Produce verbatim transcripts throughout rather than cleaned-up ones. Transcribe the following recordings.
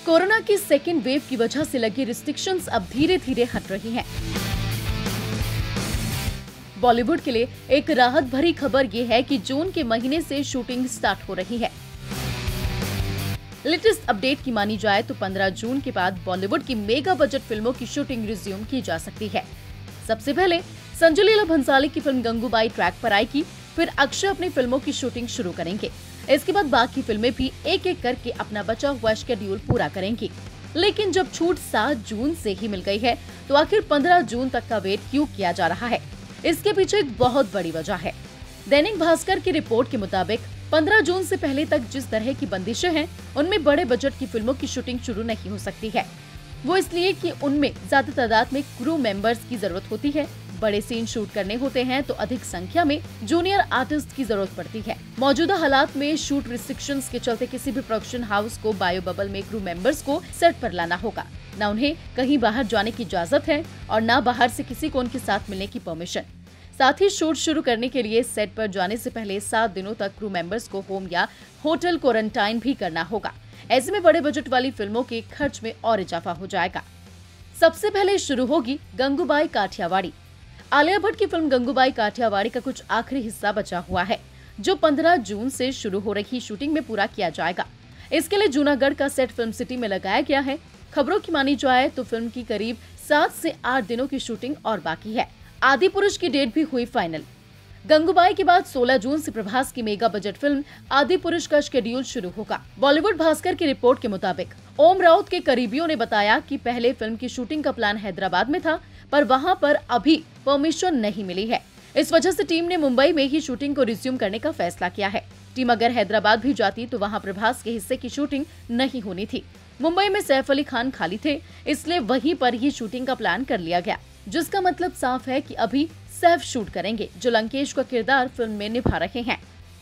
Corona की second wave की वजह से लगी रिस्ट्रिक्शंस अब धीरे धीरे हट रही हैं। बॉलीवुड के लिए एक राहत भरी खबर ये है कि जून के महीने से शूटिंग स्टार्ट हो रही है। लेटेस्ट अपडेट की मानी जाए तो पंद्रह जून के बाद बॉलीवुड की मेगा बजट फिल्मों की शूटिंग रिज्यूम की जा सकती है। सबसे पहले संजय लीला भंसाली की फिल्म गंगूबाई ट्रैक पर आएगी, फिर अक्षय अपनी फिल्मों की शूटिंग शुरू करेंगे। इसके बाद बाकी फिल्में भी एक एक करके अपना बचा हुआ शेड्यूल पूरा करेंगी। लेकिन जब छूट सात जून से ही मिल गई है तो आखिर पंद्रह जून तक का वेट क्यों किया जा रहा है? इसके पीछे एक बहुत बड़ी वजह है। दैनिक भास्कर की रिपोर्ट के मुताबिक पंद्रह जून से पहले तक जिस तरह की बंदिशें हैं, उनमें बड़े बजट की फिल्मों की शूटिंग शुरू नहीं हो सकती है। वो इसलिए कि उनमें ज्यादा तादाद में क्रू मेंबर्स की जरूरत होती है। बड़े सीन शूट करने होते हैं तो अधिक संख्या में जूनियर आर्टिस्ट की जरूरत पड़ती है। मौजूदा हालात में शूट रिस्ट्रिक्शंस के चलते किसी भी प्रोडक्शन हाउस को बायो बबल में क्रू मेंबर्स को सेट पर लाना होगा। न उन्हें कहीं बाहर जाने की इजाजत है और न बाहर से किसी को उनके साथ मिलने की परमिशन। साथ ही शूट शुरू करने के लिए सेट पर जाने से पहले सात दिनों तक क्रू मेंबर्स को होम या होटल क्वारंटाइन भी करना होगा। ऐसे में बड़े बजट वाली फिल्मों के खर्च में और इजाफा हो जाएगा। सबसे पहले शुरू होगी गंगूबाई काठियावाड़ी। आलिया भट्ट की फिल्म गंगूबाई काठियावाड़ी का कुछ आखिरी हिस्सा बचा हुआ है, जो पंद्रह जून से शुरू हो रही शूटिंग में पूरा किया जाएगा। इसके लिए जूनागढ़ का सेट फिल्म सिटी में लगाया गया है। खबरों की मानी जाए तो फिल्म की करीब सात से आठ दिनों की शूटिंग और बाकी है। आदि पुरुष की डेट भी हुई फाइनल। गंगूबाई के बाद सोलह जून से प्रभास की मेगा बजट फिल्म आदि पुरुष का शेड्यूल शुरू होगा। बॉलीवुड भास्कर की रिपोर्ट के मुताबिक ओम राउत के करीबियों ने बताया कि पहले फिल्म की शूटिंग का प्लान हैदराबाद में था, पर वहां पर अभी परमिशन नहीं मिली है। इस वजह से टीम ने मुंबई में ही शूटिंग को रिज्यूम करने का फैसला किया है। टीम अगर हैदराबाद भी जाती तो वहां प्रभास के हिस्से की शूटिंग नहीं होनी थी। मुंबई में सैफ अली खान खाली थे, इसलिए वहीं पर ही शूटिंग का प्लान कर लिया गया, जिसका मतलब साफ है कि अभी सैफ शूट करेंगे, जो लंकेश का किरदार फिल्म में निभा रहे हैं।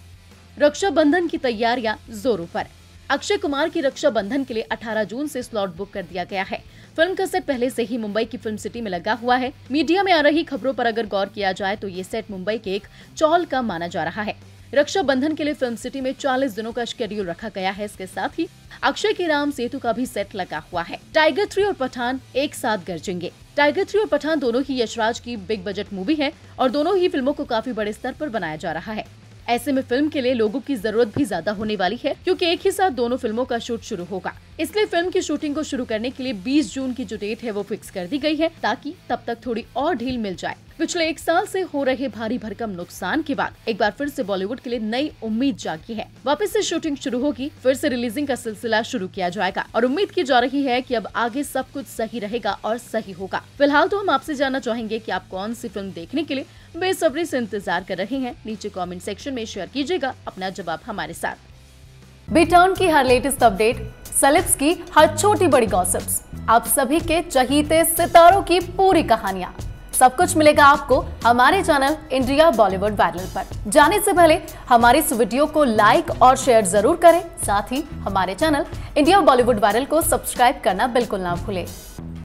रक्षाबंधन की तैयारियां जोरों पर। अक्षय कुमार की रक्षाबंधन के लिए अठारह जून से स्लॉट बुक कर दिया गया है। फिल्म का सेट पहले से ही मुंबई की फिल्म सिटी में लगा हुआ है। मीडिया में आ रही खबरों पर अगर गौर किया जाए तो ये सेट मुंबई के एक चौल का माना जा रहा है। रक्षाबंधन के लिए फिल्म सिटी में चालीस दिनों का शेड्यूल रखा गया है। इसके साथ ही अक्षय की राम सेतु का भी सेट लगा हुआ है। टाइगर थ्री और पठान एक साथ गरजेंगे। टाइगर थ्री और पठान दोनों ही यशराज की बिग बजट मूवी है और दोनों ही फिल्मों को काफी बड़े स्तर पर बनाया जा रहा है। ऐसे में फिल्म के लिए लोगों की जरूरत भी ज्यादा होने वाली है, क्योंकि एक ही साथ दोनों फिल्मों का शूट शुरू होगा। इसलिए फिल्म की शूटिंग को शुरू करने के लिए बीस जून की जो डेट है वो फिक्स कर दी गई है, ताकि तब तक थोड़ी और ढील मिल जाए। पिछले एक साल से हो रहे भारी भरकम नुकसान के बाद एक बार फिर से बॉलीवुड के लिए नई उम्मीद जागी है। वापस से शूटिंग शुरू होगी, फिर से रिलीजिंग का सिलसिला शुरू किया जाएगा और उम्मीद की जा रही है कि अब आगे सब कुछ सही रहेगा और सही होगा। फिलहाल तो हम आपसे जानना चाहेंगे कि आप कौन सी फिल्म देखने के लिए बेसब्री से इंतजार कर रहे हैं। नीचे कमेंट सेक्शन में शेयर कीजिएगा अपना जवाब हमारे साथ। बिटर्न की हर लेटेस्ट अपडेट, सेलेब्स की हर छोटी बड़ी गॉसिप्स, आप सभी के चहीते सितारों की पूरी कहानियां, सब कुछ मिलेगा आपको हमारे चैनल इंडिया बॉलीवुड वायरल पर। जाने से पहले हमारे इस वीडियो को लाइक और शेयर जरूर करें। साथ ही हमारे चैनल इंडिया बॉलीवुड वायरल को सब्सक्राइब करना बिल्कुल ना भूलें।